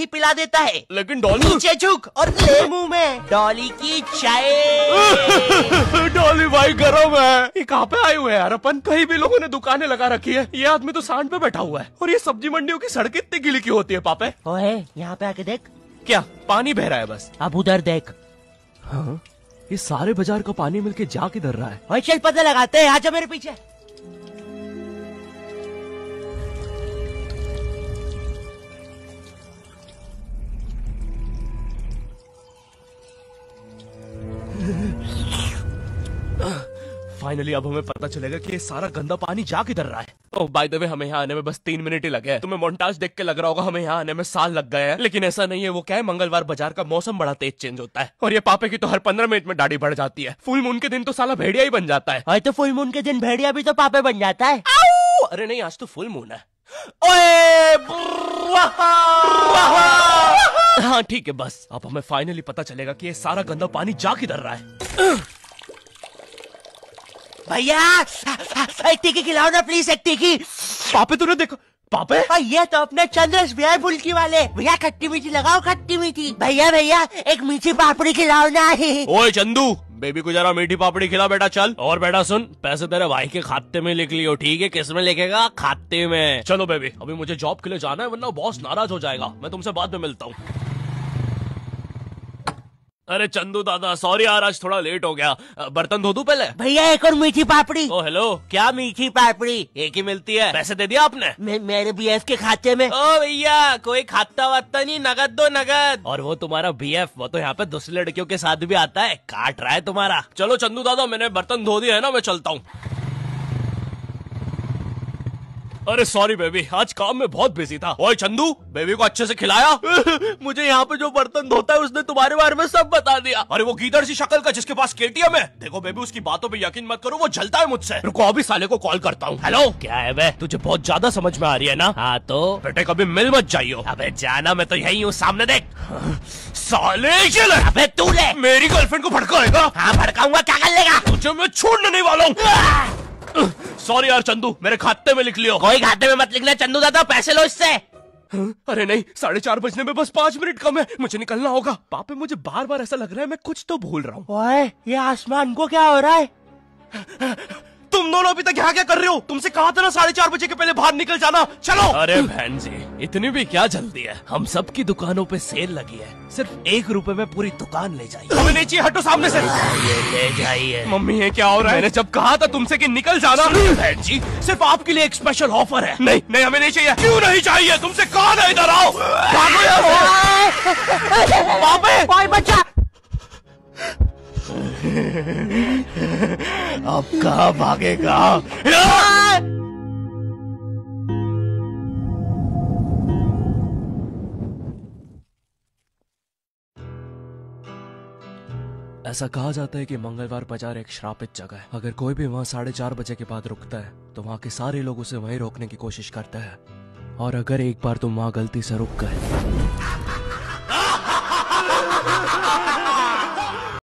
ही पिला देता है। लेकिन डॉली नीचे झुक और ले मुंह में डॉली की चाय। डॉली भाई गरम है। ये कहाँ पे आए हुए हैं यार अपन? कहीं भी लोगों ने दुकानें लगा रखी है, ये आदमी तो सांड पे बैठा हुआ है। और ये सब्जी मंडियों की सड़कें इतनी गीली क्यों होती है पापे? ओए यहाँ पे आके देख। क्या पानी बह रहा है बस? अब उधर देख। हाँ, ये सारे बाजार का पानी मिलके जा किधर रहा है? ओए चल पता लगाते हैं, आजा मेरे पीछे। फाइनली अब हमें पता चलेगा कि ये सारा गंदा पानी जा किधर रहा है। ओह बाय द वे, हमें यहाँ आने में बस 3 मिनट ही लगे हैं। तुम्हें मोन्टाज देख के लग रहा होगा हमें यहाँ आने में साल लग गए हैं, लेकिन ऐसा नहीं है। वो क्या है, मंगलवार बाजार का मौसम बड़ा तेज चेंज होता है और ये पापे की तो हर 15 मिनट में दाढ़ी बढ़ जाती है। फुल मून के दिन तो साला भेड़िया ही बन जाता है। और तो फुल मून के दिन भेड़िया भी तो पापे बन जाता है। अरे नहीं, आज तो फुल मून है। ओए हाँ ठीक है, बस अब हमें फाइनली पता चलेगा कि ये सारा गंदा पानी जा किधर रहा है। भैया एक टिक्की खिलाओ ना प्लीज, एक टिक्की। पापे तूने देखो? पापे ये तो अपने चंद्रस भैया फुल्की वाले। भैया खट्टी मीठी लगाओ, खट्टी मीठी। भैया भैया एक मीठी पापड़ी खिलाओ ना। ओए चंदू, बेबी को जरा मीठी पापड़ी खिला बेटा, चल। और बेटा सुन, पैसे तेरे भाई के खाते में लिख लियो, ठीक है? किस में लिखेगा? खाते में। चलो बेबी, अभी मुझे जॉब के लिए जाना है वरना बॉस नाराज हो जाएगा। मैं तुमसे बाद में मिलता हूँ। अरे चंदू दादा सॉरी यार, आज थोड़ा लेट हो गया। बर्तन धो दूं पहले? भैया एक और मीठी पापड़ी। ओ हेलो, क्या मीठी पापड़ी? एक ही मिलती है। पैसे दे दिया आपने? मेरे बीएफ के खाते में। ओ भैया कोई खाता वाता नहीं, नगद दो नगद। और वो तुम्हारा बीएफ, वो तो यहाँ पे दूसरी लड़कियों के साथ भी आता है, काट रहा है तुम्हारा। चलो चंदू दादा, मैंने बर्तन धो दिया है ना, मैं चलता हूँ। अरे सॉरी बेबी, आज काम में बहुत बिजी था। ओए चंदू, बेबी को अच्छे से खिलाया? मुझे यहाँ पे जो बर्तन धोता है उसने तुम्हारे बारे में सब बता दिया। अरे वो गीदड़ सी शक्ल का जिसके पास केटीएम है। देखो बेबी, उसकी बातों पे यकीन मत करो, वो जलता है मुझसे। रुको अभी साले को कॉल करता हूँ। हेलो, क्या है बे? तुझे बहुत ज्यादा समझ में आ रही है ना? हाँ तो बेटे कभी मिल मत जाइयो। अबे जाना, मैं तो यही हूँ, सामने देख। साले अबे तू ले मेरी गर्लफ्रेंड को भड़काएगा? हाँ भड़काऊंगा, क्या कर लेगा? तुझे मैं छोड़ने नहीं वाला हूँ। सॉरी यार चंदू, मेरे खाते में लिख लियो। कोई खाते में मत लिखना चंदू दादा, पैसे लो इससे। अरे नहीं, 4:30 बजने में बस 5 मिनट कम है, मुझे निकलना होगा। पापे मुझे बार बार ऐसा लग रहा है मैं कुछ तो भूल रहा हूँ। ओए ये आसमान को क्या हो रहा है? तुम दोनों अभी तक यहाँ क्या कर रहे हो? तुमसे कहा था ना 4:30 बजे के पहले बाहर निकल जाना। चलो। अरे बहन जी, इतनी भी क्या जल्दी है? हम सबकी दुकानों पे सेल लगी है, सिर्फ 1 रुपए में पूरी दुकान ले जाइए। हमें नहीं चाहिए, हटो सामने से। ले जाइए। मम्मी ये क्या हो रहा है? मैंने जब कहा था तुमसे कि निकल जाना। बहन जी, सिर्फ आपके लिए एक स्पेशल ऑफर है। नहीं नहीं, हमें नहीं चाहिए। क्यों नहीं चाहिए? तुमसे कहा ना इधर आओ। भागो यहाँ से। पापे, कोई बच्चा। अब कहाँ भागेगा? ऐसा कहा जाता है कि मंगलवार बाजार एक श्रापित जगह है। अगर कोई भी वहाँ 4:30 बजे के बाद रुकता है तो वहाँ के सारे लोग उसे वहीं रोकने की कोशिश करते हैं। और अगर एक बार तुम वहाँ गलती से रुक गए